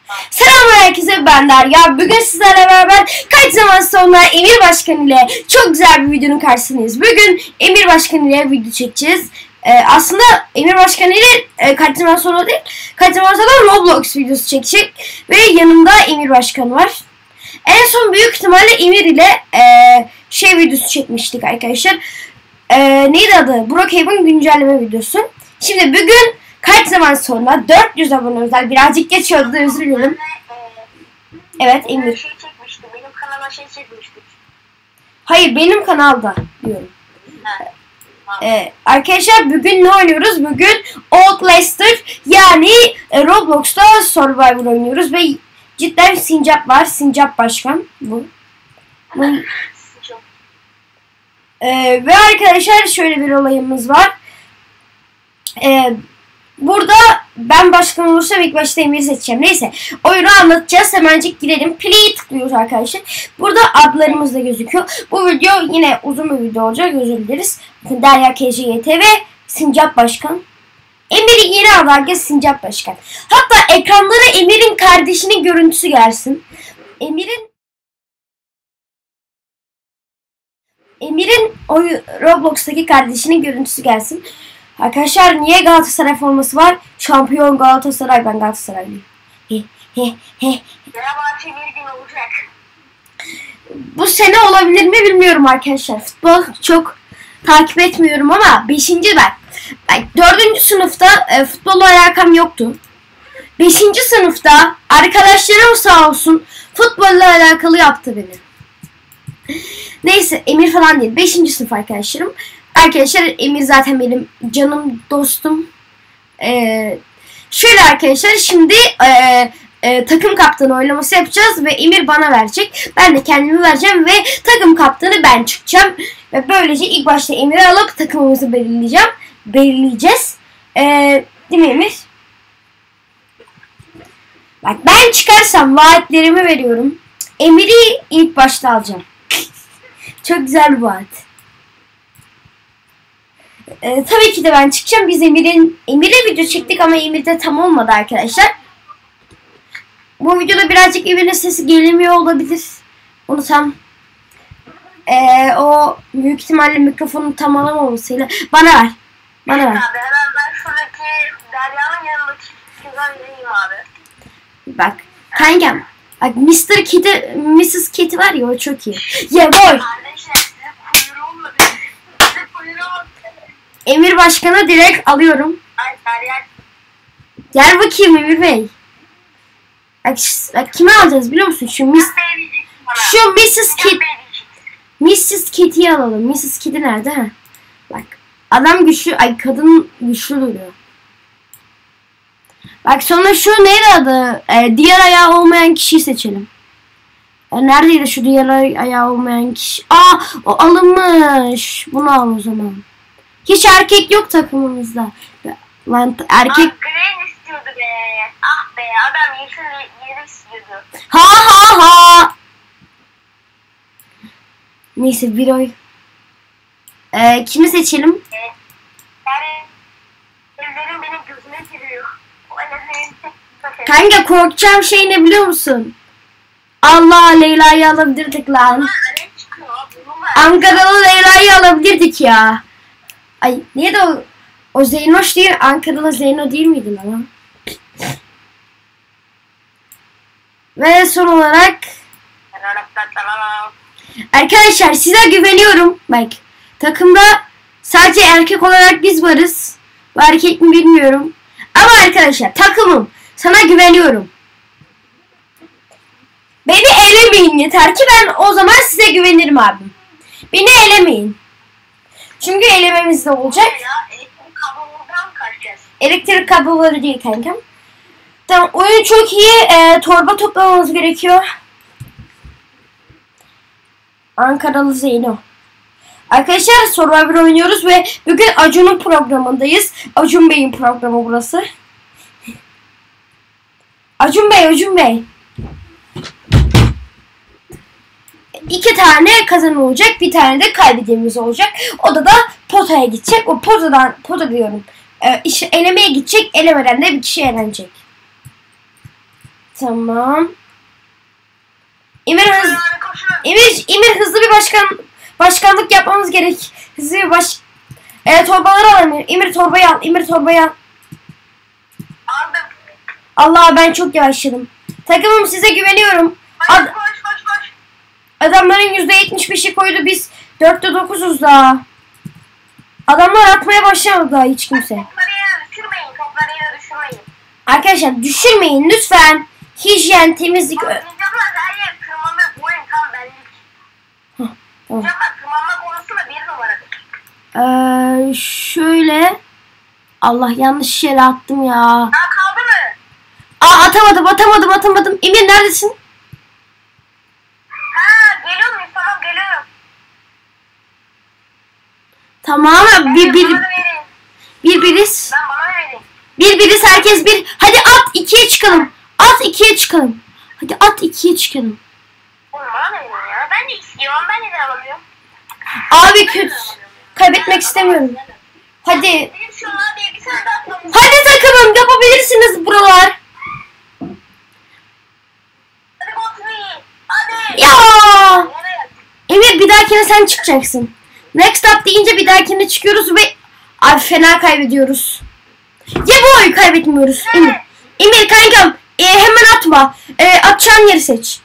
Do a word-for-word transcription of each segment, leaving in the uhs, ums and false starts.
Selamlar herkese, ben Derya. Bugün sizlerle beraber kaç zaman sonra Emir Başkan ile çok güzel bir videonun karşısındayız. Bugün Emir Başkan ile video çekeceğiz. Ee, aslında Emir Başkan ile e, kaç zaman sonra değil, kaç zaman sonra Roblox videosu çekecek. Ve yanımda Emir Başkan var. En son büyük ihtimalle Emir ile e, şey videosu çekmiştik arkadaşlar. E, neydi adı? Brookhaven güncelleme videosu. Şimdi bugün kaç zaman sonra dört yüz abone özel, birazcık geç oldu, özür dilerim. Evet Emir. Şey çekmiştim, benim kanala şey çekmiştik. Hayır, benim kanalda diyorum. Evet. Ee, arkadaşlar bugün ne oynuyoruz? Bugün Outlast'ır yani e, Roblox'ta Survivor oynuyoruz ve cidden Sincap var. Sincap Başkan bu. bu. Ee, ve arkadaşlar şöyle bir olayımız var. Ee, Burada ben başkan olursam ilk başta Emir'i seçeceğim. Neyse, oyunu anlatacağız. Hemencik girelim. Play'e tıklıyoruz arkadaşlar. Burada adlarımız da gözüküyor. Bu video yine uzun bir video olacak. Özür dileriz. Derya K J Y T ve Sincap Başkan. Emir'in yeni adı herkes Sincap Başkan. Hatta ekranlara Emir'in kardeşinin görüntüsü gelsin. Emir'in Emir'in oyu Roblox'taki kardeşinin görüntüsü gelsin. Arkadaşlar niye Galatasaray forması var? Şampiyon Galatasaray, ben Galatasaraylıyım. He he he. Fenerbahçe bir gün olacak. Bu sene olabilir mi bilmiyorum arkadaşlar. Futbol çok takip etmiyorum ama beşinci ben. Ben dördüncü sınıfta e, futbolla alakam yoktu. beşinci sınıfta arkadaşlarım sağ olsun futbolla alakalı yaptı beni. Neyse, Emir falan değil. beşinci sınıf arkadaşlarım. Arkadaşlar Emir zaten benim canım dostum. Ee, şöyle arkadaşlar şimdi e, e, takım kaptanı oylaması yapacağız ve Emir bana verecek. Ben de kendimi vereceğim ve takım kaptanı ben çıkacağım. Ve böylece ilk başta Emir'i alıp takımımızı belirleyeceğim. Belirleyeceğiz. Ee, değil mi Emir? Bak, ben çıkarsam vaatlerimi veriyorum. Emir'i ilk başta alacağım. Çok güzel bir vaat. Ee, tabii ki de ben çıkacağım. Biz Emir'in Emir'e video çektik ama Emir'de tam olmadı arkadaşlar. Bu videoda birazcık Emir'in sesi gelmiyor olabilir. Onu tam ee, o büyük ihtimalle mikrofonun tam alamamasıyla. Bana ver. Bana ver. Abi hemen ben şuradaki Derya'nın yanındaki kızdan vereyim abi. Bak kankam. Bak mister Kitty, missus Kitty var ya, o çok iyi. Yeah boy. Kardeşler size kuyruğumla size kuyruğum. Emir Başkan'ı direkt alıyorum. Ay Derya. Gel bakayım Emir Bey. Bak, bak kimi alacağız biliyor musun? Şu Miss Şu missus Kitty. missus Kitty'yi alalım. missus Kitty nerede ha? Bak. Adam güçlü, ay kadın güçlü duruyor. Bak sonra şu neydi adı? Ee, diğer ayağı olmayan kişiyi seçelim. E, neredeydi şu diğer ayağı olmayan kişi? Aa, o alınmış. Bunu al o zaman. Hiç erkek yok takımımızda. Lan erkek... Ah, Green istiyordu be. Ah be, adam yeşil yeri istiyordu. Ha ha ha. Neyse bir oy. Ee, kimi seçelim? Evet. Yani evlerin benim gözüme giriyor. O ellerin Kanka korkacağım şey ne biliyor musun? Allah, Leyla'yı alabilirdik lan. Ankaralı Leyla'yı alabilirdik ya. Ay niye de o, o Zeynoş değil, Ankaralı Zeyno değil miydi lan? Ve son olarak arkadaşlar size güveniyorum. Bak takımda sadece erkek olarak biz varız. Bu erkek mi bilmiyorum. Ama arkadaşlar takımım, sana güveniyorum. Beni elemeyin yeter ki, ben o zaman size güvenirim abim. Beni elemeyin. Çünkü elememiz de olacak. Elektrik kablolardan kaçacağız. Elektrik kabloları değil kankam. Tamam, oyun çok iyi. Ee, torba toplamamız gerekiyor. Ankaralı Zeyno. Arkadaşlar Survivor oynuyoruz ve bugün Acun'un programındayız. Acun Bey'in programı burası. Acun Bey, Acun Bey. İki tane kazan olacak, bir tane de kaybedemiz olacak. O da da potaya gidecek. O potadan, pota diyorum. E, işte elemeye gidecek, elemeden de bir kişi elenecek. Tamam. Emir hız Yani koşun. Emir, Emir hızlı bir başkan başkanlık yapmamız gerek. Hızlı bir baş e, torbaları al Emir. Emir torbayı al. Emir torbayı al. Aldım. Allah ben çok yavaşladım. Takımım size güveniyorum. Hadi Ad- koş koş koş. adamların yüzde yetmiş beşi koydu. Biz dörtte dokuzuz daha. Adamlar atmaya başlamadı daha hiç kimse. Topları yere düşürmeyin. Topları yere düşürmeyin. Arkadaşlar düşürmeyin lütfen. Hijyen, temizlik. ö- Ninjalar her yer tırmanma. Bu oyun tam benlik. tamam. Ninjalar tırmanma konusunda bir numaradır. Ee, şöyle. Allah yanlış yere attım ya. Daha kaldı mı? Aa atamadım atamadım atamadım. Emir neredesin? Ha geliyor muyum? Tamam geliyorum. Tamam bir bir Bana verin. bir biriz. Ben bana verin. Bir biriz herkes bir. Hadi at ikiye çıkalım. At ikiye çıkalım. Hadi at ikiye çıkalım. Oğlum bana verin ya. Ben de istiyorum. Ben de alamıyorum. Abi kötü. Kaybetmek istemiyorum. Hadi. Benim şu an diye bir tane daha atmamız. Hadi takımım yapabilirsiniz buralar. Hadi Botvi. Hadi. Ya. Evet. Emir bir dahakine sen çıkacaksın. Next up deyince bir dahakine çıkıyoruz ve abi fena kaybediyoruz. Ya bu oyunu kaybetmiyoruz. Emir. Emir kankam e, hemen atma. E, atacağın yeri seç.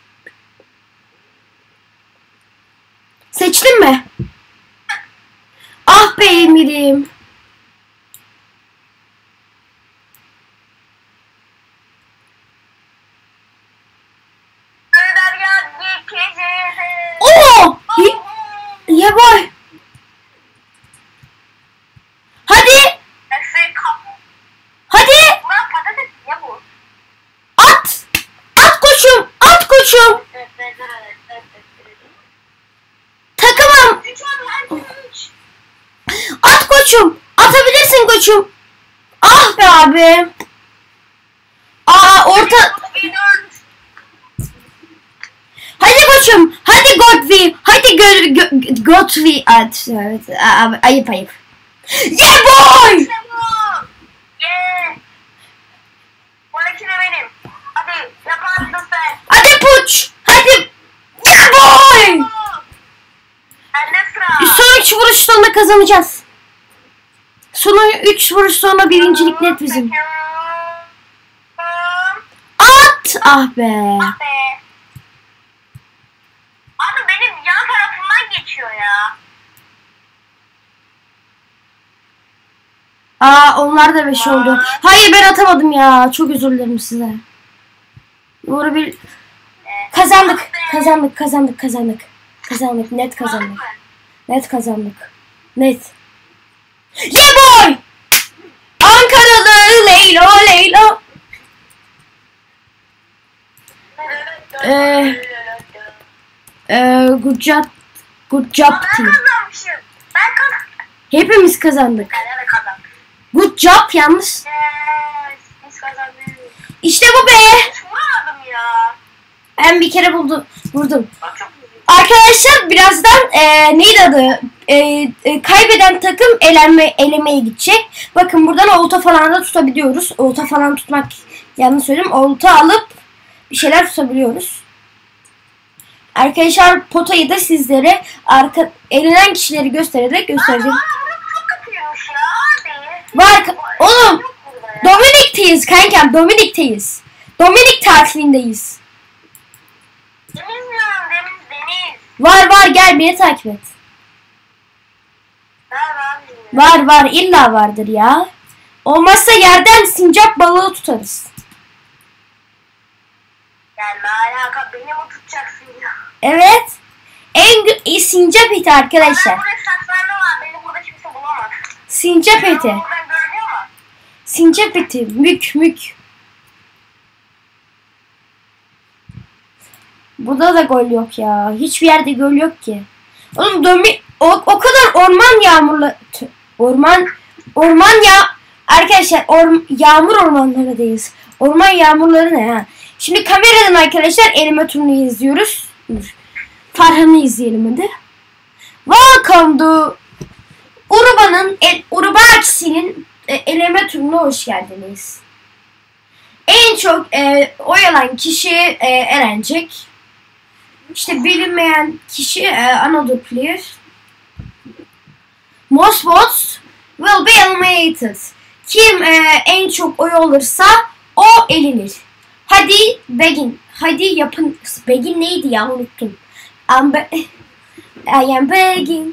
Seçtin mi? Ah be Emir'im. Öder ya dikeceğiz. Oo! Ye, ye boy. Hadi. Nefse kap. Hadi. Ulan patates ya bu. At. At koçum. At koçum. Takımım. Üç abi herkes üç. At koçum. Atabilirsin koçum. Ah be abi. Aa orta. Bir dört. Hadi koçum. Hadi Godvi. Hadi Go- Go- Godvi. At. Evet. Abi, ayıp ayıp. Yeah boy. İşte bu. Yeah. Sonraki de benim. Hadi yaparsın sen. Hadi puç. Hadi. Yeah boy. Bende sıra. Son üç vuruş sonra kazanacağız. Son üç vuruş sonra birincilik net bizim. At. Ah be. Be. Abi benim yan tarafımdan geçiyor ya. Aa onlar da beş oldu. Hayır ben atamadım ya. Çok özür dilerim size. Doğru bir kazandık. Kazandık, kazandık, kazandık. Kazandık, net kazandık. Net kazandık. Net. Yeah boy! Ankaralı Leylo Leylo. Ee, Ee, good job. Good job Ben team. kazanmışım. Ben kazandım. Hepimiz kazandık. Ben de kazandım. Good job yalnız. Yes. Biz kazandık. İşte bu be. Hiç vuramadım ya. Ben bir kere buldum, vurdum. Bak çok üzüldüm. Arkadaşlar birazdan e, neydi adı? E, e, kaybeden takım elenme, elemeye gidecek. Bakın buradan olta falan da tutabiliyoruz. Olta falan tutmak yanlış söyleyeyim. Olta alıp bir şeyler tutabiliyoruz. Arkadaşlar potayı da sizlere arka elenen kişileri göstererek göstereceğim. Aa, burası çok kötüymüş ya abi. Bak oğlum Yok burada ya. Dominik'teyiz kankam Dominik'teyiz. Dominik tatilindeyiz. Deniz diyorum deniz deniz. Var var gel beni takip et. Ben abi. Var var illa vardır ya. Olmazsa yerden sincap balığı tutarız. Yani ne alaka beni mi tutacaksın ya? Evet. En gü- sincap eti arkadaşlar. Ben buraya saklanma var. Beni burada kimse bulamaz. Sincap eti. Buradan görünüyor mu? Sincap eti. Mük mük. Burada da gol yok ya. Hiçbir yerde gol yok ki. Oğlum domi o, o kadar orman yağmurla Tüh, orman orman ya arkadaşlar orm, yağmur ormanlarındayız. Orman yağmurları ne ha? Şimdi kameradan arkadaşlar eleme turunu izliyoruz. Dur. Farhan'ı izleyelim hadi. Welcome to Uruba'nın el, Urubaçisi'nin e, eleme turuna hoş geldiniz. En çok e, oy alan kişi e, elenecek. İşte bilinmeyen kişi e, another player. Most votes will be eliminated. Kim e, en çok oy alırsa o elenir. Hadi begin. Hadi yapın. Begin neydi ya, unuttum. I'm be I am begging.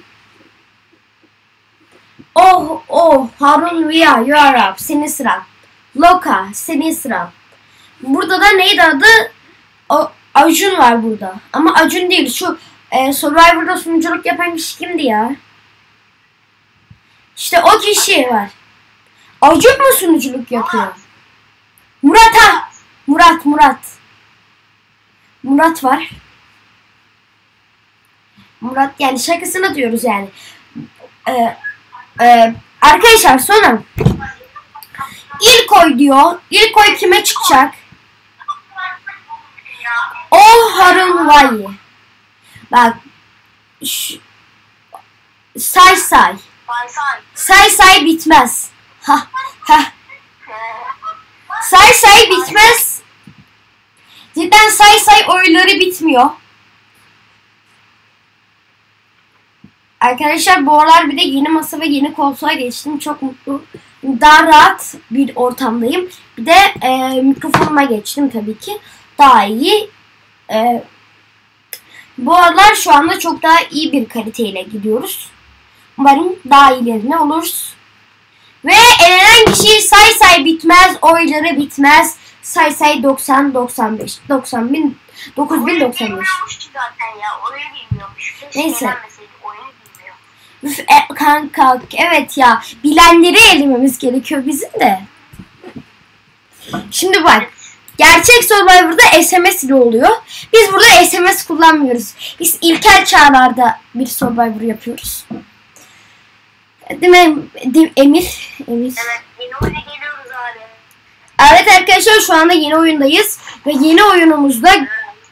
Oh oh Harun Rüya you are up. Senin sıran. Loka senin sıran. Burada da neydi adı? O, Acun var burada. Ama Acun değil. Şu e, Survivor'da sunuculuk yapan kişi kimdi ya? İşte o kişi var. Acun mu sunuculuk yapıyor? Murat ha. Murat Murat. Murat var. Murat yani şakasına diyoruz yani. Ee, e, arkadaşlar sonra ilk oy diyor. İlk oy kime çıkacak? O Harun Vayi. Bak. Şu, say say. Say say bitmez. Ha ha. Say say bitmez. Cidden say say oyları bitmiyor. Arkadaşlar bu aralar bir de yeni masa ve yeni koltuğa geçtim. Çok mutlu. Daha rahat bir ortamdayım. Bir de e, mikrofonuma geçtim tabii ki. Daha iyi. E, bu aralar şu anda çok daha iyi bir kaliteyle gidiyoruz. Umarım daha ilerine oluruz. Ve elenen kişi say say bitmez. Oyları bitmez. Say say doksan doksan beş doksan bin dokuz bin doksan beş. Neyse. Üf, e, kanka evet ya, bilenleri elememiz gerekiyor bizim de. Şimdi bak, gerçek Survivor'da S M S ile oluyor. Biz burada S M S kullanmıyoruz. Biz ilkel çağlarda bir Survivor yapıyoruz. Değil mi? Değil, Emir? Emir. Evet, yeni oyuna geliyoruz abi. Evet arkadaşlar, şu anda yeni oyundayız ve yeni oyunumuzda evet.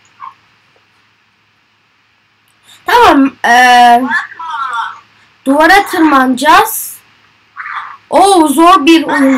Tamam. Ee, duvara tırmanacağız. Oo, zor bir oyun.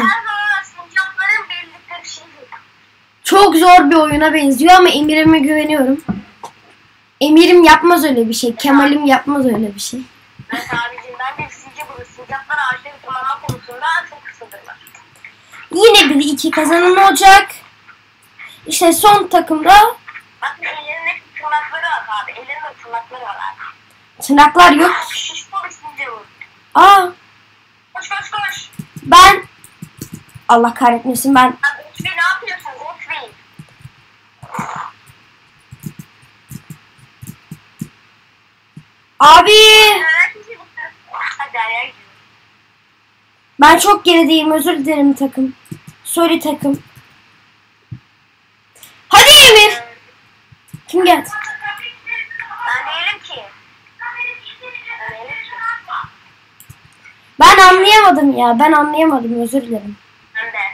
Çok zor bir oyuna benziyor ama Emir'ime güveniyorum. Emir'im yapmaz öyle bir şey. Kemal'im yapmaz öyle bir şey. Evet abicim, ben de sizce bunu sincaplar ağaçları tırmanma konusunda çok kısıdırlar. Yine bir iki kazanan olacak. İşte son takımda. Bak ellerinde tırnakları var abi. Ellerinde tırnakları var abi. Tırnaklar yok. Şişko bir sincapı. Aa. Koş koş koş. Ben. Allah kahretmesin ben. Abi Gotsby ne yapıyorsun Gotsby? Abi. Hadi ayağa gidiyorum. Ben çok gerideyim, özür dilerim takım. Sorry takım. Hadi Emir. Kim geldi? Ben değilim ki. Ben değilim ki. Ben anlayamadım ya. Ben anlayamadım, özür dilerim. Ben de.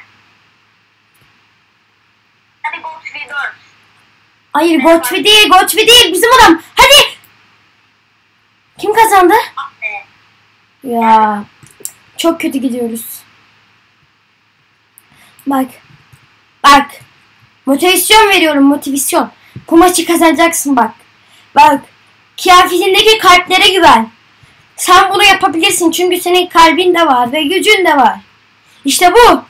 Hadi Gotsby dört. Hayır, Gotsby değil, Gotsby değil. Bizim adam. Hadi. Kim kazandı? Ah be. Ya. Çok kötü gidiyoruz. Bak. Bak. Motivasyon veriyorum, motivasyon. Bu maçı kazanacaksın bak. Bak. Kıyafetindeki kalplere güven. Sen bunu yapabilirsin çünkü senin kalbin de var ve gücün de var. İşte bu.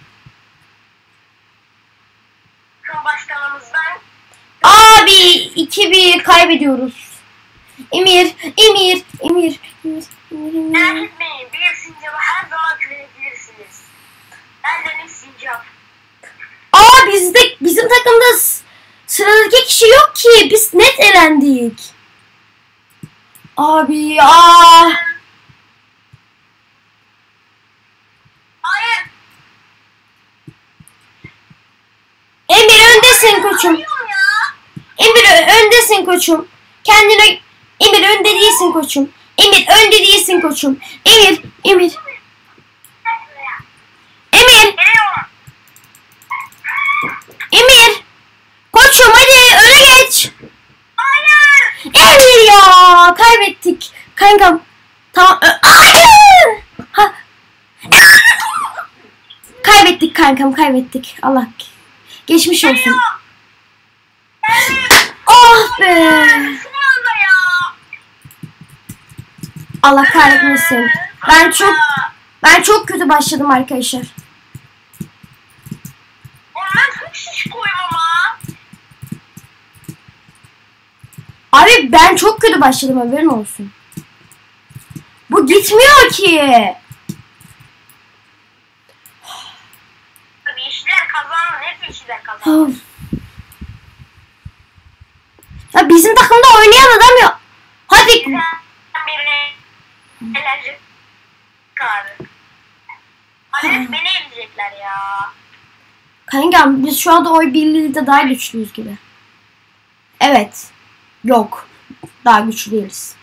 Cumhurbaşkanımızdan Abi iki bir kaybediyoruz. Emir, Emir, Emir, Emir, Emir, Emir. merak etmeyin. Bir sincap'a her zaman güvenebilirsiniz. Ben Deniz Sincap. Aa bizde, bizim takımda s- sıradaki kişi yok ki. Biz net elendik. Abi aa. Hayır. Emir öndesin koçum. Hayır ya. Emir ö- öndesin koçum. Kendine Emir önde değilsin koçum. Emir önde değilsin koçum. Emir, Emir. Emir, Geliyorum. Emir. Koçum hadi öne geç. Hayır. Emir ya, kaybettik. Kankam. Tamam. Ö- Hayır. Ha. Kaybettik kankam, kaybettik. Allah Geçmiş olsun. Geliyor. Ah be. Şu anda ya. Allah kahretmesin. Ben çok ben çok kötü başladım arkadaşlar. Oğlum ben çok şiş koyum ama. Abi ben çok kötü başladım, haberin olsun. Bu gitmiyor ki. Tabii işler kazandı. Hep işler kazandı. Of. Ya bizim takımda oynayan adam yok. Hadi. Bizden biri enerji abi. Hadi beni eleyecekler ya. Kankam biz şu anda oy birliğiyle daha güçlüyüz gibi. Evet. Yok. Daha güçlü değiliz.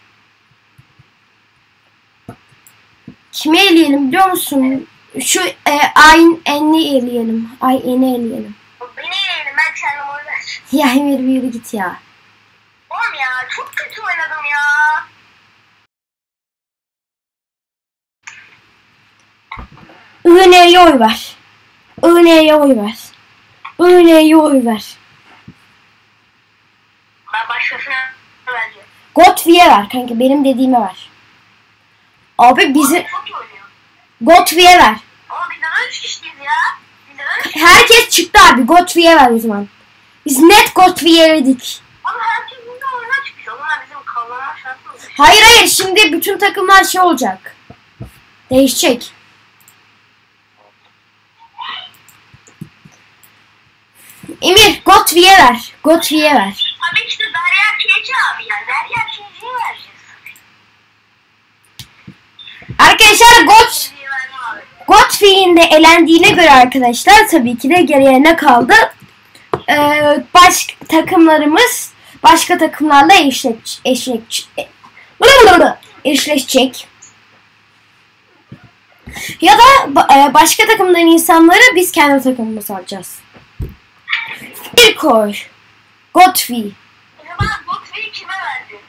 Kimi eleyelim biliyor musun? Şu e, Ayın En'i eleyelim. Ay En'i eleyelim. Beni eleyelim, ben kendim oynarım. Ya Emir bir yürü git ya. Oğlum ya çok kötü oynadım ya. Iğne'ye oy ver. Iğne'ye oy ver. Iğne'ye oy ver. Ben başkasına vereceğim. Godfrey'e ver kanka, benim dediğime ver. Abi bizi Çok iyi oynuyor. Godfrey'e ver. Ama biz de üç kişiyiz ya. Biz de üç. Herkes çıktı abi, Godfrey'e ver o zaman. Biz net Godfrey'e verdik. Ama herkes burada oyuna çıkmış. O zaman bizim kazanma şansımız yok. Hayır hayır, şimdi bütün takımlar şey olacak. Değişecek. Emir Godfrey'e ver. Godfrey'e ver. Tabii ki de Derya Keçi abi yani. Derya Keçi'yi vereceğiz. Arkadaşlar God Keçi'yi verdim abi. Godfrey'in de elendiğine göre arkadaşlar tabii ki de geriye ne kaldı? Ee, baş takımlarımız başka takımlarla eşleş, eşleş, eşleşecek. Ya da ba- e, başka takımdan insanları biz kendi takımımıza alacağız. Bir koy. Godfrey. O zaman Godfrey'i kime verdin?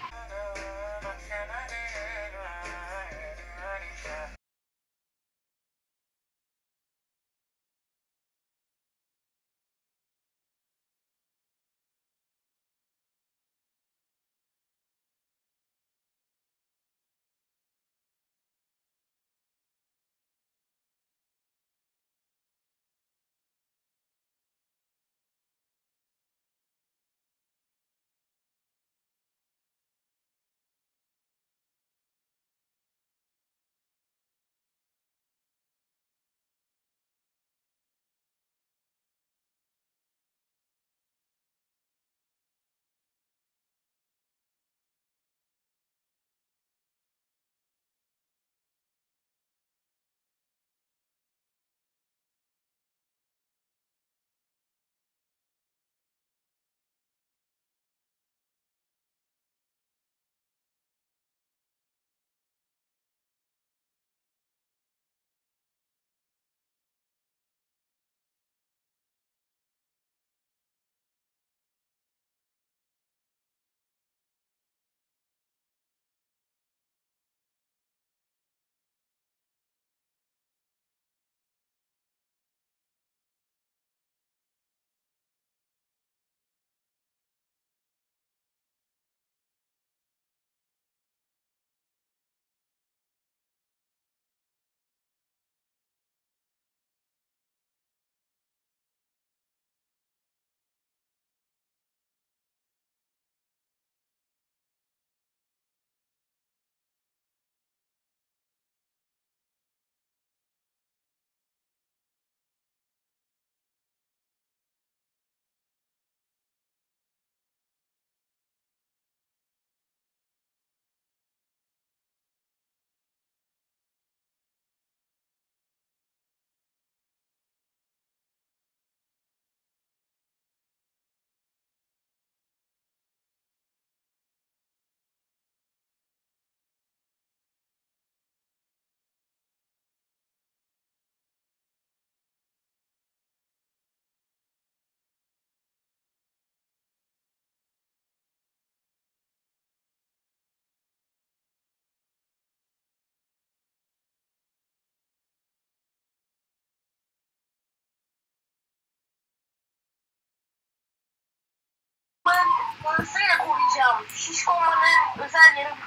şiş olmanın özel yeri.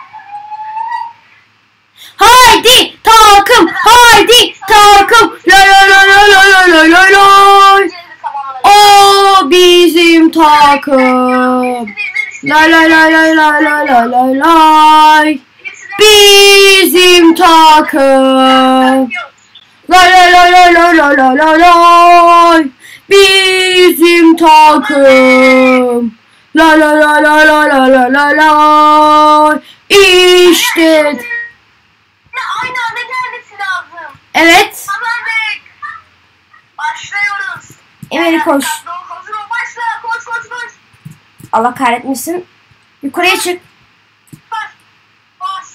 Haydi takım, haydi takım. La la la la la la la la la. O bizim takım. La la la la la la la la la. Bizim takım. La la la la la la la la la. Bizim takım. La la la la la la la la la. İşte. Aynı anda gelmesi lazım. Evet. Tamam Bek. Başlıyoruz. Emir koş. Hazır ol, başla. Koş koş koş. Allah kahretmesin. Yukarıya çık. Bas. Bas.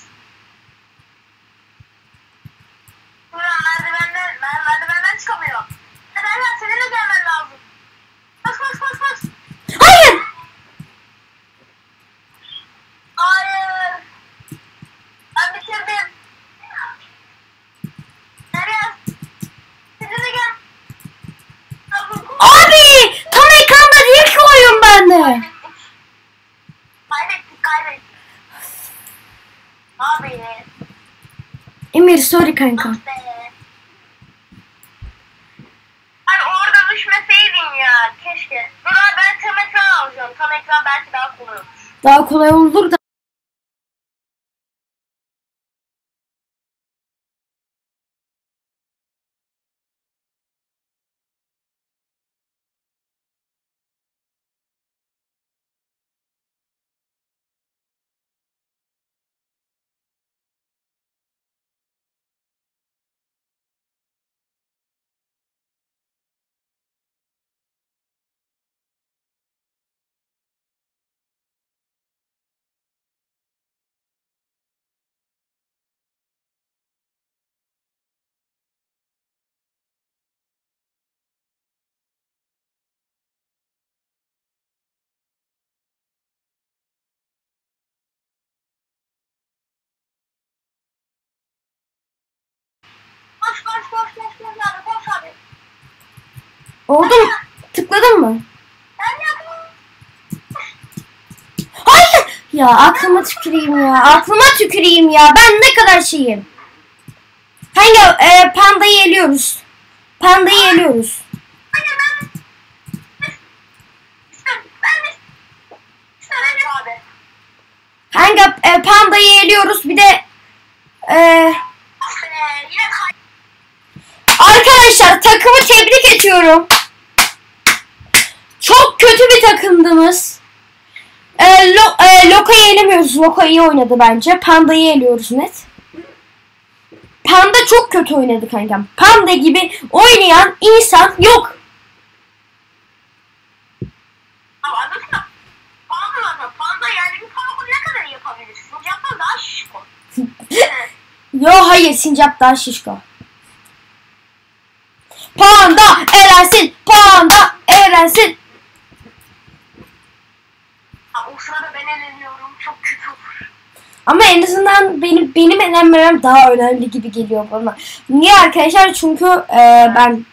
Buran merdivenden, mer merdivenden çıkamıyor. Merdivenden seninle gelmen lazım. Bas bas bas bas. Hayır. Hayır. Ben bitirdim. Nereye? Seninle gel. Abi tam ekranda değil ki oyun bende. Kaybettik kaybettik. Abi. Emir sorry kanka. Be. Hani orada düşmeseydin ya keşke. Dur abi ben tam ekran alacağım. Tam ekran belki daha kolay olur. Daha kolay olur da. Koş koş koş koş koş abi koş abi. Oldu mu? Tıkladın mı? Ben yapayım. Hayır. Ya aklıma tüküreyim ya. Aklıma tüküreyim ya. Ben ne kadar şeyim. Hangi e, pandayı eliyoruz. Pandayı eliyoruz. Hayır ben. İşte ben de. İşte ben de abi. Hangi e, pandayı eliyoruz. Bir de e, Ah be yine kay. arkadaşlar takımı tebrik ediyorum. Çok kötü bir takımdınız. E, lo, e, Loka'yı elemiyoruz. Loka iyi oynadı bence. Panda'yı eliyoruz net. Panda çok kötü oynadı kankam. Panda gibi oynayan insan yok. Abi anlasana. Panda zaten. Panda yani bir panda ne kadar yapabilirsin? Yapma daha şişko. Yo hayır sincap daha şişko. Panda elensin. Panda elensin. O sırada ben eleniyorum. Çok kötü olur. Ama en azından benim benim elenmem daha önemli gibi geliyor bana. Niye arkadaşlar? Çünkü e, ben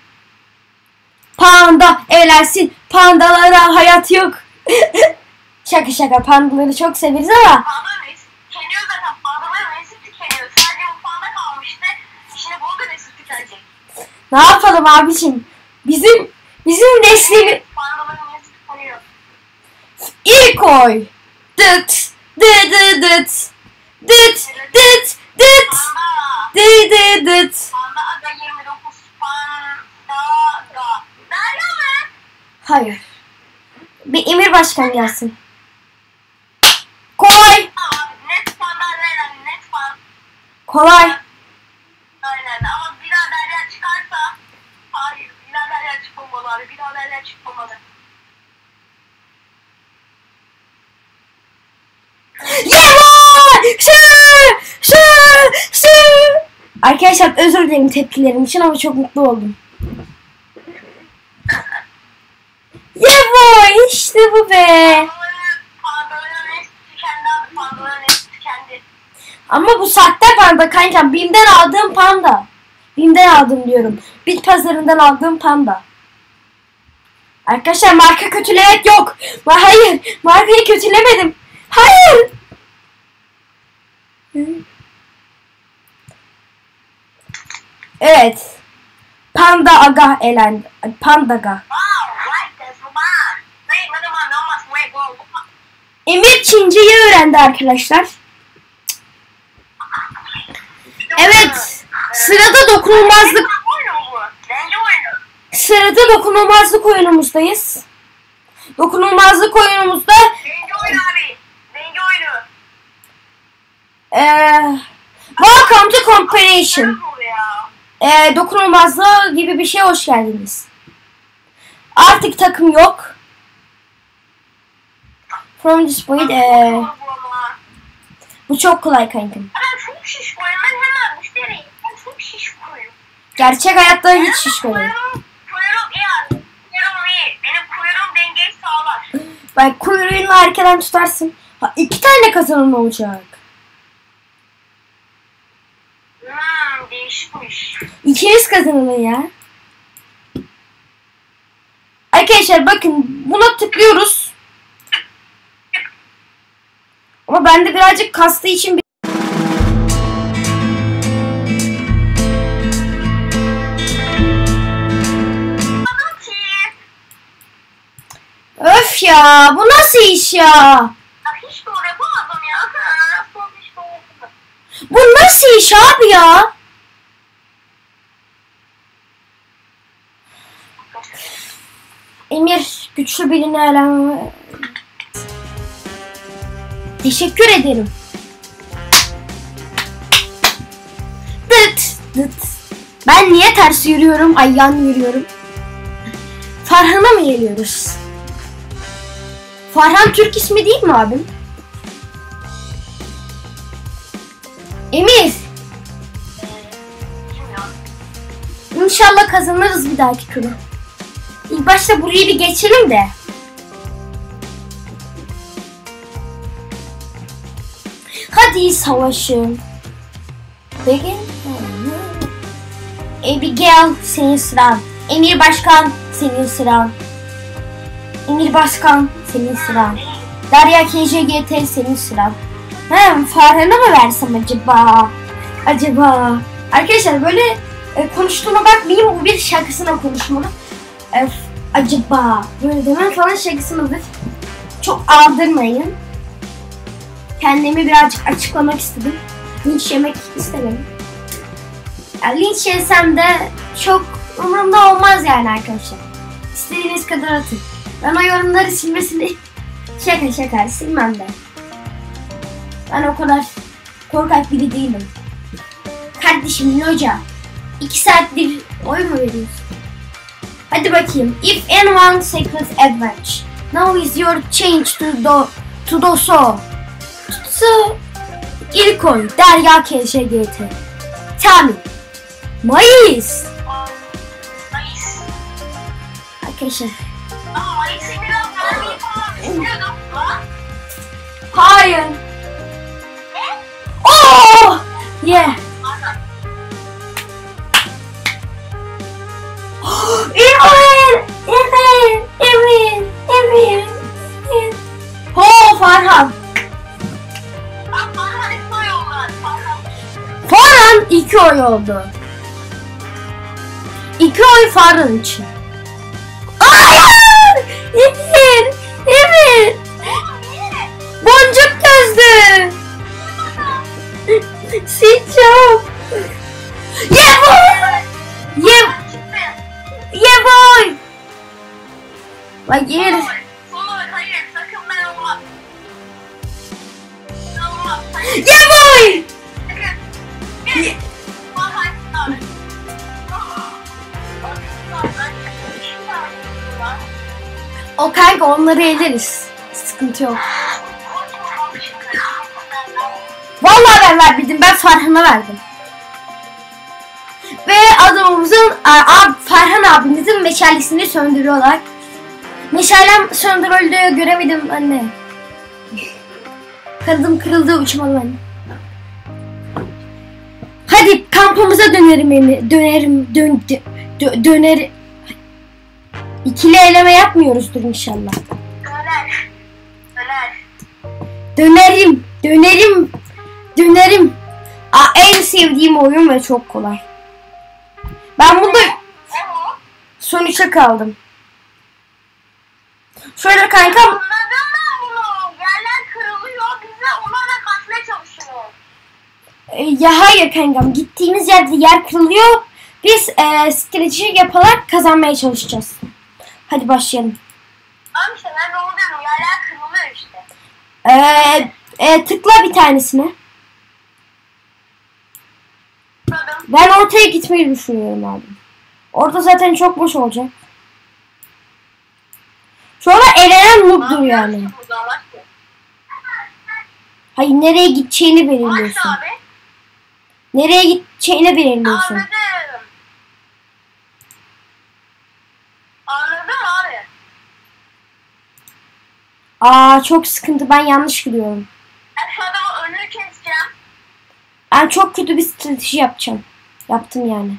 panda elensin. Pandalara hayat yok. Şaka şaka pandaları çok severiz ama. Panda nesli tükeniyor zaten. Pandaların nesli tükeniyor. Sadece bu panda kalmıştı. Şimdi bunu da nesli tükenecek. Ne yapalım abiciğim? Bizim bizim neslimiz Pandaların nesli tükeniyor. ilk oy. Dıt dı dı dıt. Dıt dıt dıt. Panda. Dı dı dıt. Panda Aga yirmi dokuz. Panda Aga. Derya mı? Hayır. Bir Emir Başkan gelsin. Koy. Abi net panda Derya. Net panda. Kolay. Aynen ama bir daha Derya çıkarsa. Hayır bir daha Derya çıkmamalı abi. Bir daha Derya çıkmamalı. Yevay! Şu! Şu! Şu! Arkadaşlar özür dilerim tepkilerim için ama çok mutlu oldum. Yevay! İşte bu be! Pandaların nesli tükendi abi. Pandaların nesli tükendi. Ama bu sahte panda kankam. Bim'den aldığım panda. Bim'den aldım diyorum. Bit pazarından aldığım panda. Arkadaşlar marka kötülemek yok. Hayır. Markayı kötülemedim. Hayır. Evet. Panda Aga elendi. Panda Aga. Emir Çince'yi öğrendi arkadaşlar. Evet. Sırada dokunulmazlık. Sırada dokunulmazlık oyunumuzdayız. Dokunulmazlık oyunumuzda eee Welcome to Competition. Eee dokunulmazlığı gibi bir şey, hoş geldiniz. Artık takım yok. From this point eee bu çok kolay kankim. Gerçek hayatta hiç şiş koyuyorum. Bak kuyruğunu arkadan tutarsın. Ha, iki tane kazanan olacak. Hmm, değişmiş. İkiniz kazanın ya. Arkadaşlar bakın buna tıklıyoruz. Ama bende birazcık kastığı için bir... Öf ya, bu nasıl iş ya? Hiç doğru yapamadım ya. Hiç doğru yapamadım. Bu nasıl iş abi ya? Emir güçlü birini eleme. Teşekkür ederim. Dıt dıt. Ben niye ters yürüyorum? Ay yan yürüyorum. Farhan'a mı geliyoruz? Farhan Türk ismi değil mi abim? Emir. İnşallah kazanırız bir dahaki turu. İlk başta burayı bir geçelim de. Hadi savaşın. Peki. Abigail senin sıran. Emir Başkan senin sıran. Emir Başkan senin sıran. Derya K J G T senin sıran. Hem Farhan'a mı versem acaba? Acaba. Arkadaşlar böyle e, konuştuğuma bakmayayım, bu bir şakasına konuşmalı. E, acaba. Böyle demem falan şakasınadır. Çok aldırmayın. Kendimi birazcık açıklamak istedim. Linç yemek istemedim. Yani linç yesem de çok umurumda olmaz yani arkadaşlar. İstediğiniz kadar atın. Ben o yorumları silmesini şaka şaka silmem de. Ben o kadar korkak biri değilim. Kardeşim Loca, iki saattir oyun mu veriyorsun? Hadi bakayım. If anyone secret advantage, now is your change to do to do so. So, ilk oy Derya K J G T. Tamam. Mayıs. Mayıs. Arkadaşlar. Ama Mayıs'ı biraz daha iyi falan istiyordum lan. Hayır. Ne? Oh! Yeah. Emir! Emir! Emir! Emir! Emir! Ho Farhan! Bak Farhan iki oy oldu. Farhan. Farhan iki oy oldu. İki oy Farhan için. Hayır! Emir! Emir! Oğlum niye? Boncuk gözlü! Sıçam! Ye boy! Ye, Çıktı. ye boy! Bak Emir. Sonu hayır sakın ben olmam. Ben olmam. Hayır. Ye boy! Sakın. Gel. Farhan abi. O kanka onları eleriz. Sıkıntı yok. Vallahi ben vermedim. Ben Farhan'a verdim. Ve adamımızın ab, Farhan abimizin meşalesini söndürüyorlar. Meşalem söndürüldü. Göremedim anne. Kanadım kırıldı, uçmalı anne. Hadi kampımıza dönerim Emir. Dönerim. Dön, dö, dö, döner. İkili eleme yapmıyoruzdur inşallah. Döner. Döner. Dönerim. Dönerim. Dönerim. Aa, en sevdiğim oyun ve çok kolay. Ben bunda son üçe kaldım. Şöyle kanka. Anladım ben bunu. Yerler kırılıyor. Biz de onlarla kaçmaya çalışıyoruz. E, ya hayır kankam. Gittiğimiz yerde yer kırılıyor. Biz e, strateji yaparak kazanmaya çalışacağız. Hadi başlayalım. Ama işte ben de onu diyorum. Yerler kırılıyor işte. E, e, tıkla bir tanesine. Anladım. Ben ortaya gitmeyi düşünüyorum abi. Orada zaten çok boş olacak. Sonra elenen noob'dur yani. Hayır, nereye gideceğini belirliyorsun. Aç abi. Nereye gideceğini belirliyorsun. Anladım. Anladım abi. Aa, çok sıkıntı, ben yanlış gidiyorum. Ben şu adamın önünü keseceğim. Ben çok kötü bir strateji yapacağım. Yaptım yani.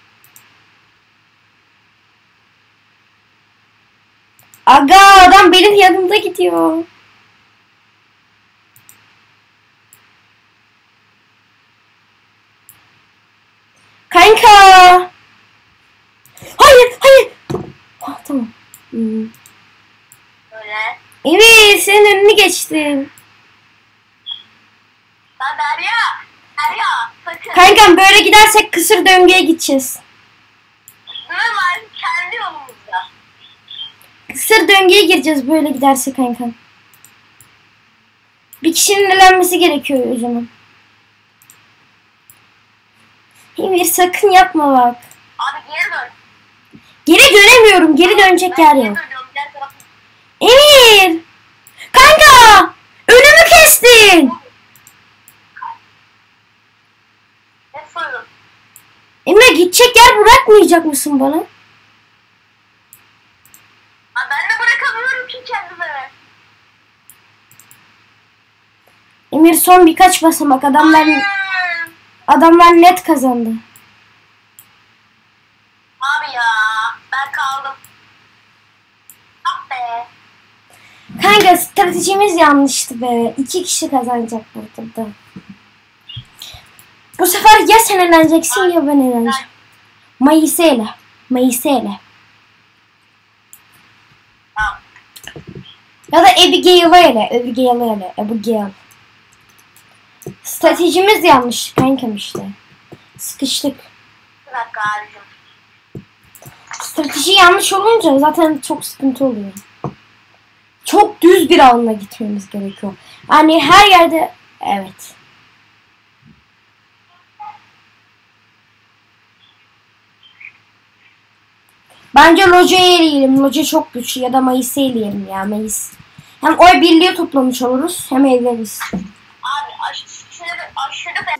Aga, adam benim yanımda gidiyor. Kanka. Hayır, hayır. Ah, tamam. Hmm. Böyle. Evet, senin önünü geçtim. Lan Derya. Derya. Sakın. Kankam, böyle gidersek kısır döngüye gideceğiz. Normal kendi yolumuzda. Kısır döngüye gireceğiz böyle gidersek kankam. Bir kişinin elenmesi gerekiyor o zaman. Emir, sakın yapma bak. Abi geri dön. Geri dönemiyorum. Geri dönecek Ben yer geri yok. dönüyorum. Gel tarafı. Emir! Kanka! Önümü kestin. Ne sorun? Emir, gidecek yer bırakmayacak mısın bana? Abi ben de bırakamıyorum ki kendime. Emir, son birkaç basamak. Adamlar Hayır. adamlar net kazandı. Abi ya. Ben kaldım. Ah be. Kanka, stratejimiz yanlıştı be. İki kişi kazanacak burada da. Bu sefer ya sen eğleneceksin ya ben eğleneceğim. Mayıs'ıyla. Mayıs'ıyla. Tamam. Ya da Abigail'a ile. Abigail'a ile. Abigail. Stratejimiz yanlış kankam işte. Sıkıştık. Bir dakika abicim. Strateji yanlış olunca zaten çok sıkıntı oluyor. Çok düz bir alana gitmemiz gerekiyor. Yani her yerde evet. Bence Loca'yı eleyelim. Loca çok güçlü, ya da Mayıs'ı eleyelim ya, Mayıs. Hem oy birliği toplamış oluruz hem evleriz. Abi aşırı aşırı be.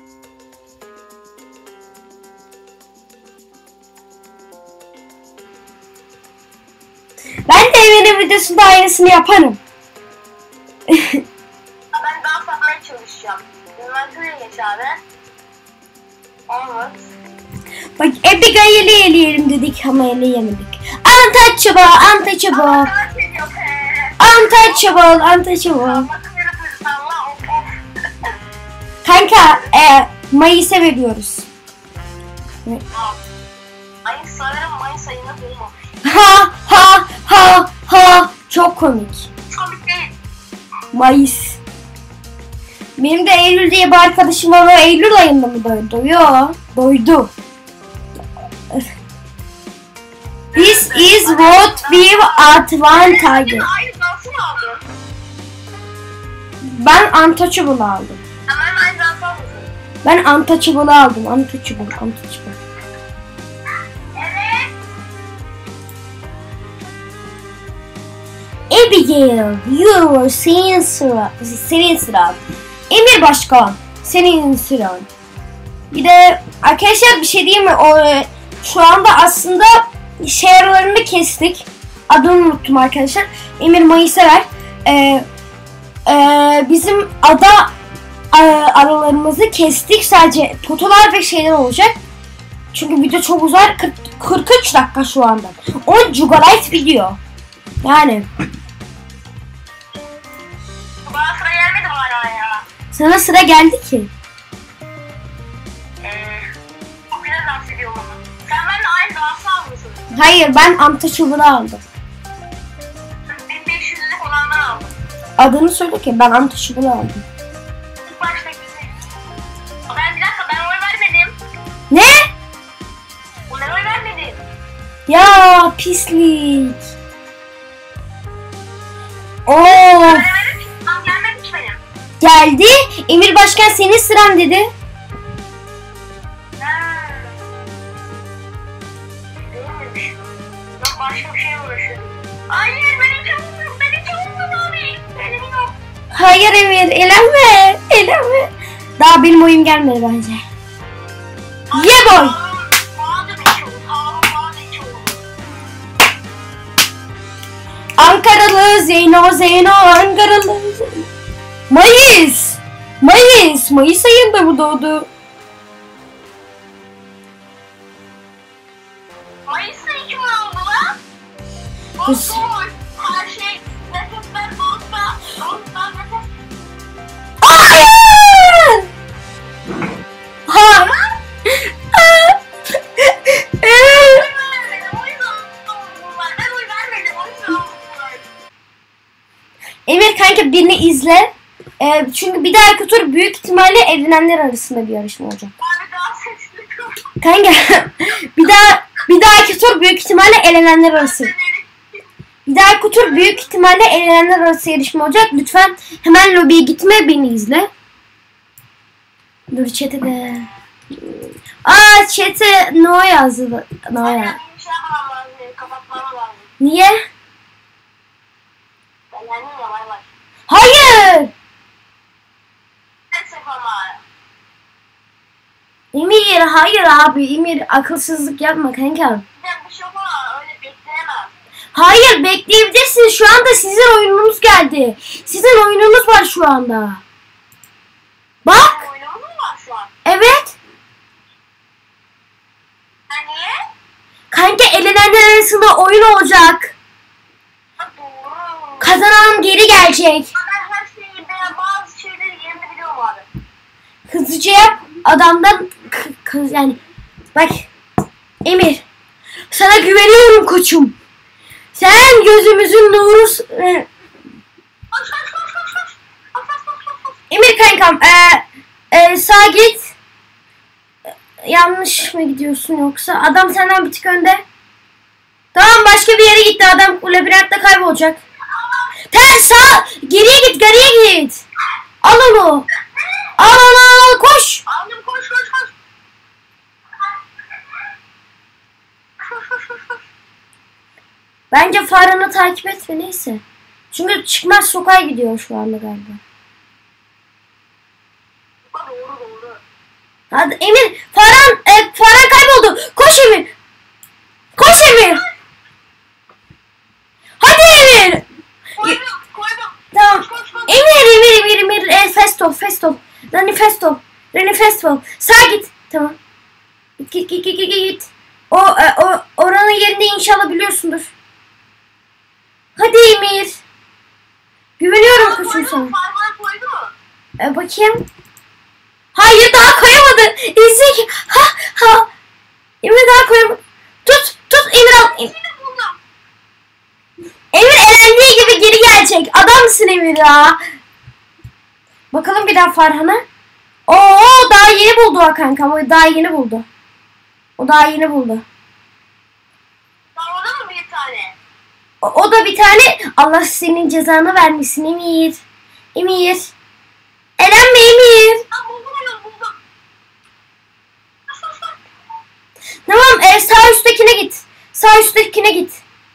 Ben de evinin videosunda aynısını yaparım. Ben dans yapmaya çalışacağım. Inventör'e geç abi. Olmaz. Bak, Abigail'i eleyelim dedik ama eleyemedik. Untouchable, untouchable, Ama dans ediyor be. untouchable, untouchable. Bakın yaratırız Allah of of. Kanka, e, Mayıs'a veriyoruz. Mayıs sanırım Mayıs ayını bulmamış. Ha ha ha ha, çok komik. Komik değil. Mayıs. Benim de Eylül diye bir arkadaşım var, o Eylül ayında mı doydu? Yo, doydu. This is what we advantage. Yine aynı dansı mı aldın? Ben Untouchable aldım. Hemen aynı dansı aldın. Ben Untouchable aldım. Untouchable, Untouchable. Evet. Abigail, you senin sıra, senin sıran. Emir Başkan, senin sıran. Bir de arkadaşlar bir şey diyeyim mi? O, şu anda aslında şey aralarını kestik. Adını unuttum arkadaşlar. Emir Mayıs'a ver. Ee, e, bizim ada e, aralarımızı kestik. Sadece fotolar ve şeyler olacak. Çünkü video çok uzar. kırk, kırk üç dakika şu anda. on gigabyte video. Yani. Bana sıra gelmedi mi hala? Sana sıra geldi ki. Eee çok güzel dans ediyor onu. Sen benimle aynı dansı almışsın. Hayır, ben Untouchable'ı aldım. bin beş yüzlük olandan aldım. Adını söyle ki ben Untouchable'ı aldım. İlk baştaki. Ben bir dakika ben oy vermedim. Ne? Ben oy vermedim. Ya pislik. Oo, Vermedim ki. Tam gelmedi ki benim. geldi. Emir Başkan senin sıran dedi. Ha. Değilmiş. Ben başka bir şeye uğraşıyorum. Hayır benim çabuk yok. Benim çabuk yok abi. Benim yok. Hayır Emir, elenme. Elenme. Daha benim oyum gelmedi bence. Ye boy. Harun bana da bir şey oldu. Harun bana da bir şey oldu. Ankaralı Zeyno Zeyno Ankaralı Zeyno. Mayıs. Mayıs. Mayıs ayında bu doğdu. Mayıs'ta iki mi oldu lan? Kız- Dostlar, her şey nefesler dostlar, dostlar nefes. Hayır. Ha. Oy vermedim, o yüzden oldular. Ben oy vermedim, o yüzden oldular. Emir kanka birini izle. Ee, çünkü bir dahaki tur büyük ihtimalle evlenenler arasında bir yarışma olacak. Abi daha sesli kıl. Kanka bir daha bir dahaki tur büyük ihtimalle elenenler arası. Bir dahaki tur büyük ihtimalle elenenler arası yarışma olacak. Lütfen hemen lobiye gitme, beni izle. Dur chat'e de. Aa chat'e no yazdı. No ya. Bir şey yapmam lazım, beni kapatmam lazım. Niye? Ben yendim ya, bay bay. Hayır. Neyse ama. Emir hayır abi. Emir akılsızlık yapma kanka. Bir de bir şey yok ama öyle bekleyemem. Hayır bekleyebilirsiniz. Şu anda sizin oyununuz geldi. Sizin oyununuz var şu anda. Bak. Benim oyunum mu var şu an? Evet. Ha niye? Kanka elenenler arasında oyun olacak. Ha doğru. Kazanan geri gelecek. Ben her şeyi, ben bazı şeyleri yerini biliyorum abi. Hızlıca yap. Adamdan k- k- yani bak Emir. Sana güveniyorum koçum. Sen gözümüzün nurusun. Ee, Koş koş koş koş koş. Koş koş koş koş koş. Emir kankam ee, ee, sağa git. Ee, Yanlış mı gidiyorsun yoksa? Adam senden bir tık önde. Tamam başka bir yere gitti adam. Bu labirentte kaybolacak. Ters sağ. Geriye git geriye git. Al onu. Al al al al, koş. Aldım koş koş koş. Koş koş koş koş. Bence Farhan'ı takip etme neyse. Çünkü çıkmaz sokağa gidiyor şu anda galiba. Ha, doğru doğru. Hadi Emir. Farhan, e, Farhan kayboldu. Koş Emir. Koş Emir. Hadi Emir. Koydum koydum. Tamam. Koş koş koş. Emir Emir Emir Emir. E, festol festol. Rani festol. Rani festol. Sağa git. Tamam. Git git git git git. O, e, o oranın yerinde inşallah biliyorsundur. Hadi Emir. Güveniyorum koçum Koydum, sana. parmağı koydu mu? E, bakayım. Hayır daha koyamadı. Ezik. Ha ha. Emir daha koyamadı. Tut tut Emir al. Em- Seni buldum. Emir elendiği gibi geri gelecek. Adamsın Emir ya. Bakalım bir daha Farhan'a. Oo daha yeni buldu o kankam. O daha yeni buldu. O daha yeni buldu. Savladın mı bir tane? O, o da bir tane. Allah senin cezanı vermesin Emir. Emir. Elenme Emir. Ha buldum onu buldum. Koş koş koş. Tamam e, sağ üsttekine git. Sağ üsttekine git.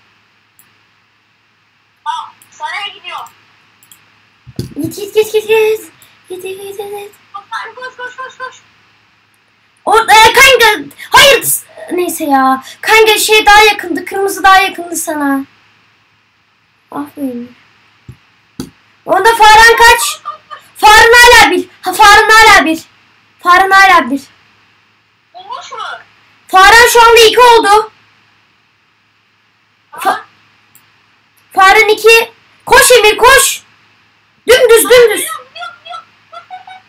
Aa saraya gidiyor. Git git git git git. Git git git git. Koş abi, koş koş koş koş. O e, kanka hayır neyse ya. Kanka şey daha yakındı. Kırmızı daha yakındı sana. Ah benim. Orada Farhan kaç? Farhan hala bir. Ha Farhan hala bir. Farhan hala bir. Bulmuş mu? Farhan şu anda iki oldu. Fa- Farhan iki. Koş Emir koş. Dümdüz dümdüz. Yok yok yok.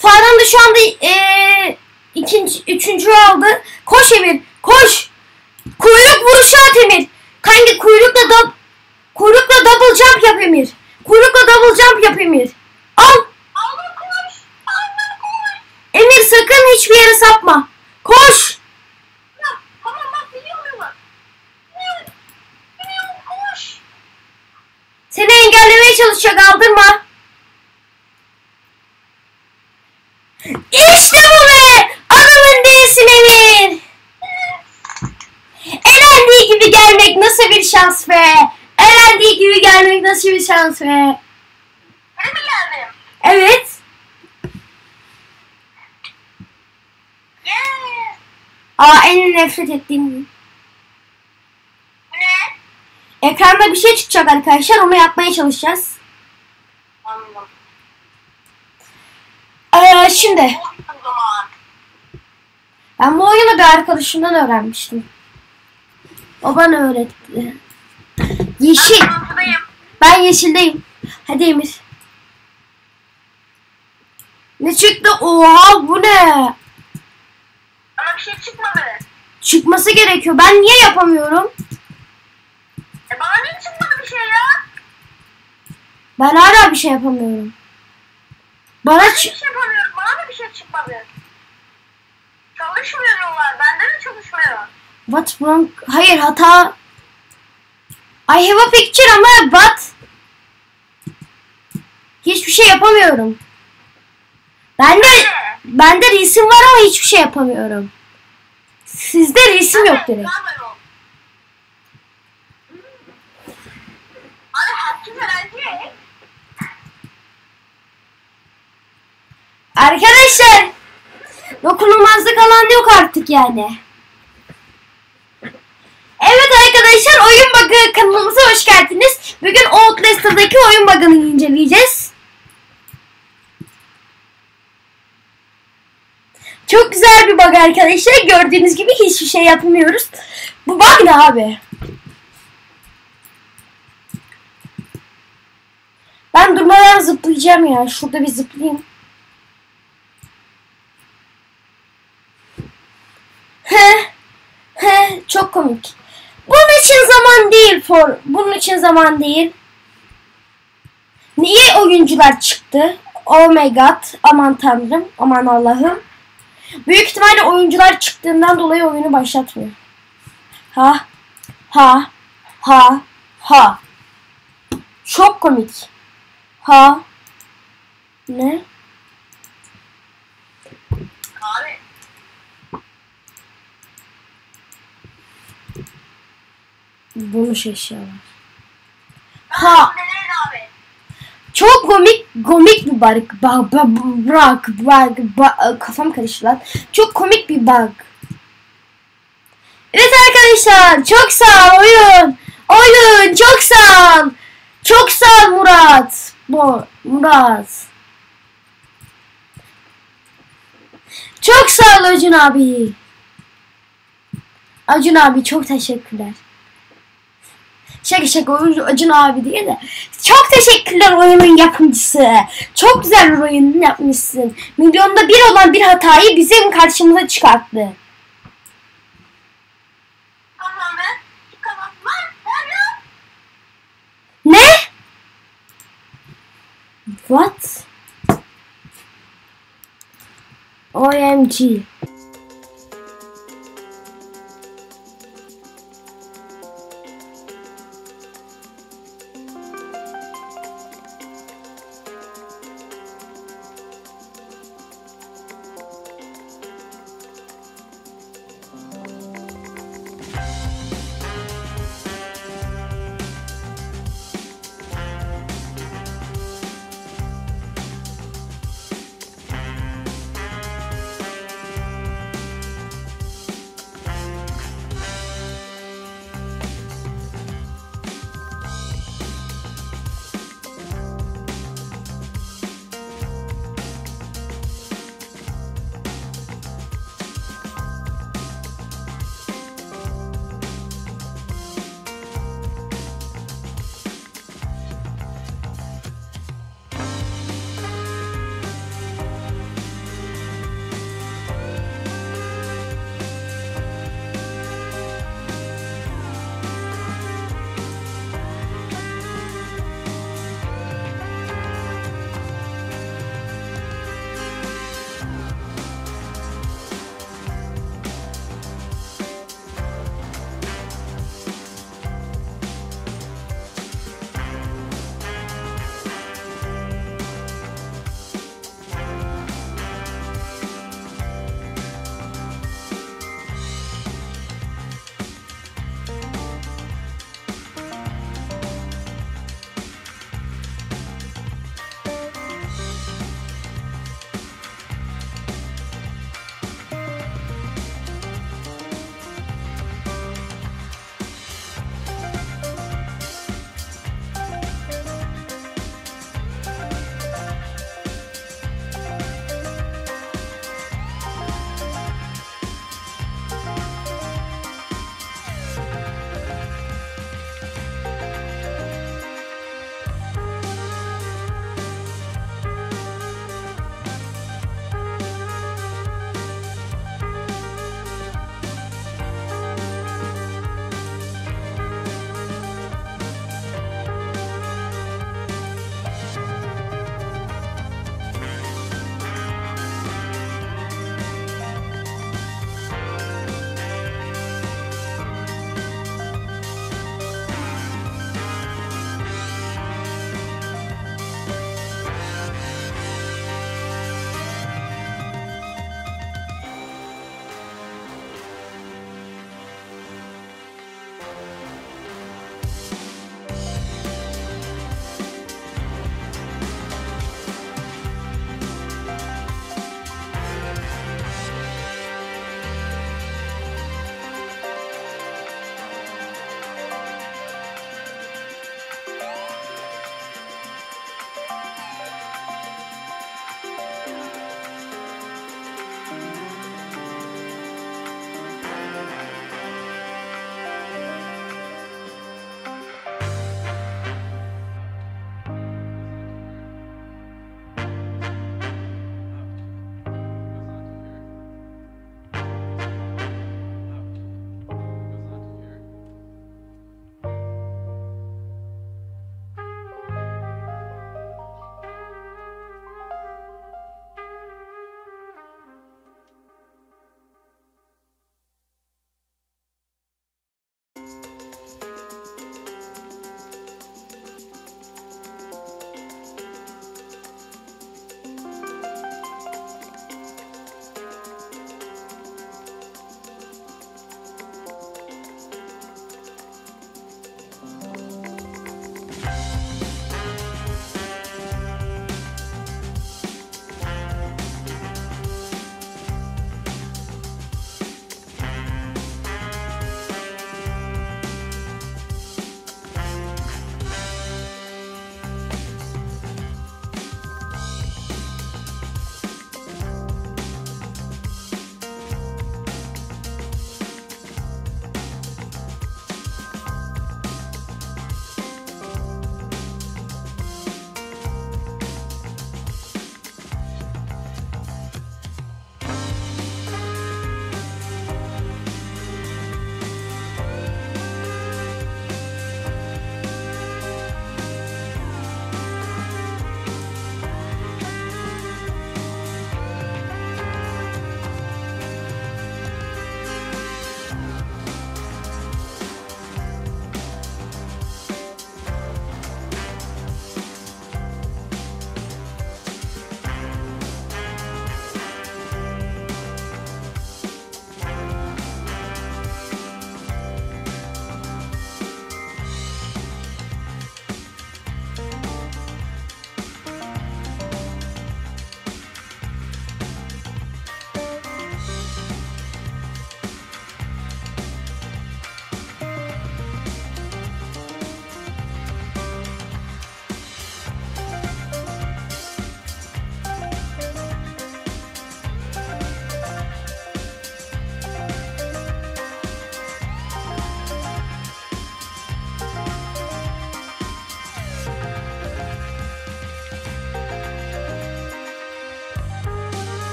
Farhan da şu anda ee, ikinci, üçüncü aldı. Koş Emir. Koş. Kuyruk vuruşu at Emir. Kanka kuyrukla da kuyrukla double jump yap Emir. Kuyrukla double jump yap Emir. Al. Aldım koş. Aldım koş. Emir sakın hiçbir yere sapma. Koş. Ya, tamam bak biliyorum bak. Biliyorum. Biliyorum koş. Seni engellemeye çalışacak, aldırma. İşte bu be. Adamın değilsin Emir. Elendiği gibi gelmek nasıl bir şans be. Elendiği gibi gelmek nasıl bir şans be. Öyle mi geldim? Evet. Yeah. Aa, en nefret ettiğim. Ne? Ekranda bir şey çıkacak arkadaşlar. Onu yapmaya çalışacağız. Anladım. Ee, şimdi. O zaman. Ben bu oyunu bir arkadaşımdan öğrenmiştim. O bana öğretti. Yeşil. Ben kırmızıdayım. Ben yeşildeyim. Hadi Emir. Ne çıktı? Oha, bu ne? Bana bir şey çıkmadı. Çıkması gerekiyor. Ben niye yapamıyorum? E bana niye çıkmadı bir şey ya? Ben hala bir şey yapamıyorum. Bana Ben çık... bir şey yapamıyorum. Bana da bir şey çıkmadı. Çalışmıyor yollar. Bende de çalışmıyor. What wrong? Hayır, hata. I have a picture ama but hiçbir şey yapamıyorum. Bende bende resim var ama hiçbir şey yapamıyorum. Sizde resim yok direkt. Abi herkes herhalde. Arkadaşlar, dokunulmazlık alan yok artık yani. Evet arkadaşlar, oyun bug'ı kanalımıza hoş geldiniz. Bugün Outlast'taki oyun bug'ını inceleyeceğiz. Çok güzel bir bug arkadaşlar. Gördüğünüz gibi hiçbir şey yapmıyoruz. Bu bug ne abi? Ben durmadan zıplayacağım ya. Şurada bir zıplayayım. Heh. Heh, çok komik. Bunun için zaman değil for. Bunun için zaman değil. Niye oyuncular çıktı? Oh my god. Aman tanrım. Aman Allah'ım. Büyük ihtimalle oyuncular çıktığından dolayı oyunu başlatmıyor. Ha. Ha. Ha. Ha. Çok komik. Ha. Ne? Abi. Bunu şaşırıyorlar. Ha. Ha. Abi. Çok komik, komik bir bug. Bak, bak, bak, bak, bak, kafam karıştı lan. Çok komik bir bug. Evet arkadaşlar, çok sağ ol oyun. Oyun, çok sağ ol. Çok sağ ol Murat. Bu, Murat. Çok sağ ol Acun abi. Acun abi çok teşekkürler. Şaka şaka oyuncu Acun abi diye de. Çok teşekkürler oyunun yapımcısı. Çok güzel bir oyun yapmışsın. Milyonda bir olan bir hatayı bizim karşımıza çıkarttı. Tamam ben. Tamam lan. Nerede? Ne? What? O M G.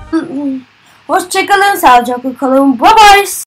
Hoşçakalın, sağlıcakla kalın. Bye bye.